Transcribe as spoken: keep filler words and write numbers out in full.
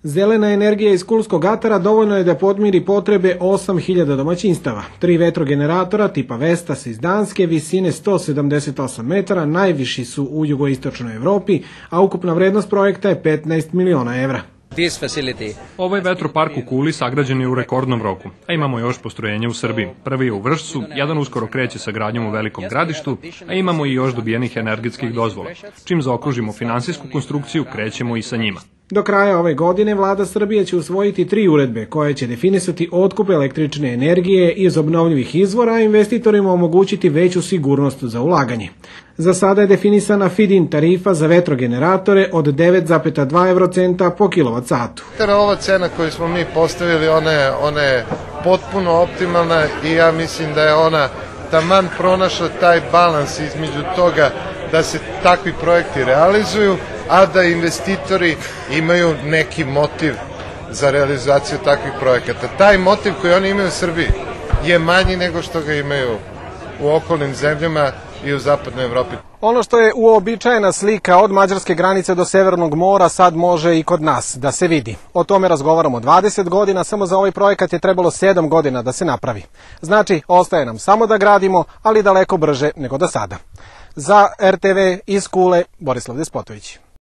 Zelena energija iz Kulskog atara dovoljno je da podmiri potrebe osam hiljada domaćinstava. Tri vetrogeneratora tipa Vestas iz Danske visine sto sedamdeset osam metara najviši su u jugoistočnoj Evropi, a ukupna vrednost projekta je petnaest miliona evra. Ovaj vetropark u Kuli sagrađen je u rekordnom roku, a imamo još postrojenja u Srbiji. Prvi je u Vršcu, jedan uskoro kreće sa gradnjom u Velikom Gradištu, a imamo i još dobijenih energetskih dozvola. Čim zaokružimo finansijsku konstrukciju, krećemo i sa njima. Do kraja ove godine vlada Srbije će usvojiti tri uredbe koje će definisati otkup električne energije iz obnovljivih izvora, a investitorima omogućiti veću sigurnost za ulaganje. Za sada je definisana feed-in tarifa za vetrogeneratore od devet zarez dva eurocenta po kilovat satu. Ova cena koju smo mi postavili, ona je, ona je potpuno optimalna i ja mislim da je ona taman pronašla taj balans između toga da se takvi projekti realizuju, a da investitori imaju neki motiv za realizaciju takvih projekata. Taj motiv koji oni imaju u Srbiji je manji nego što ga imaju u okolnim zemljama i u zapadnoj Evropi. Ono što je uobičajena slika od mađarske granice do Severnog mora sad može i kod nas da se vidi. O tome razgovaramo dvadeset godina, samo za ovaj projekat je trebalo sedam godina da se napravi. Znači, ostaje nam samo da gradimo, ali daleko brže nego do sada. Za R T V iz Kule, Borislav Despotović.